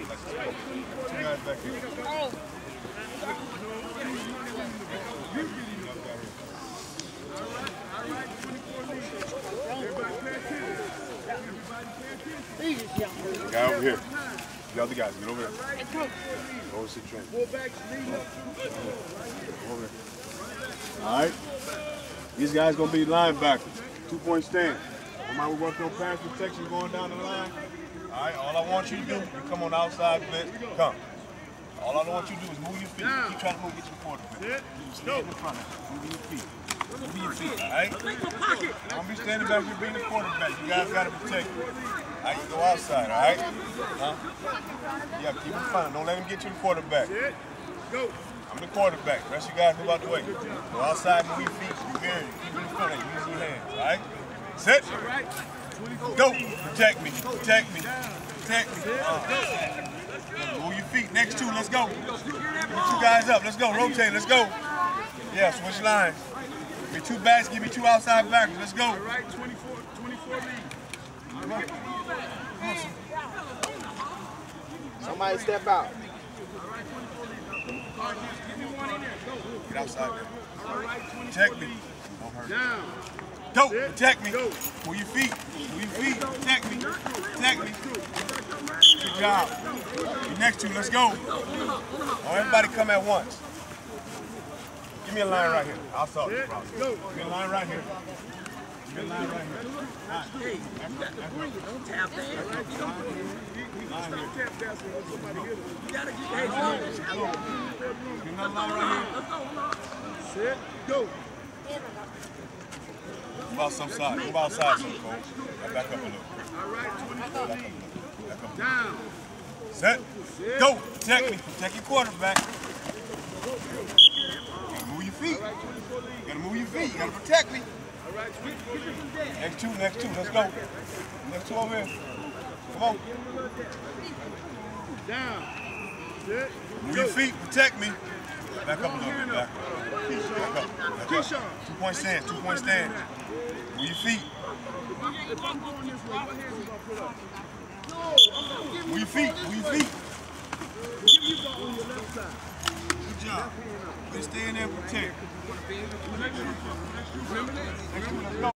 Two guys back here. Guy over here. The other guys, get over here. Go over sit train. Over here. All right. These guys gonna be linebackers. 2-point stand. Remember, we're working on pass protection going down the line. All right. All I want you to do, you come on the outside blitz. Come. All I want you to do is move your feet. Keep trying to move, get your quarterback. Stay in the front. Move your feet. Move your feet. All right. Don't be standing back here being the quarterback. You guys gotta protect you. All right. You go outside. All right. Huh? Yeah. Keep him fine. Don't let him get you the quarterback. Go. I'm the quarterback. The rest of you guys move out the way. Go outside, move your feet. Keep it in front of you. Use your hands. All right? Sit. Go. Protect me. Protect me. Protect me. Move your feet. Next two. Let's go. Get two guys up. Let's go. Rotate. Let's go. Yeah, switch lines. Give me two backs. Give me two outside backers. Let's go. All right, 24 lead. Somebody step out. Get outside there. Protect me. Go. Protect me. Move your feet. Move your feet. Protect me. Protect me. Good job. The next two. Let's go. Oh, everybody come at once. Give me a line right here. I'll solve this problem. Give me a line right here. Give me a line right here. Hey, don't tap that. You gotta get that. Give me another line right here. Sit. Go. Move out some side. Move outside some, coach. Back up a little. All right, 24 lead. Back up. Down. Set. Go. Protect me. Protect your quarterback. You gotta move your feet. You gotta move your feet. You gotta protect me. Next two. Let's go. Next two over here. Come on. Down. Move your feet. Protect me. Back up a little bit. Back up. Back up. 2-point stand. 2-point stand. Move your feet. Move your feet. Move your feet. Good job. Stay in there and protect. Next two. Let's go.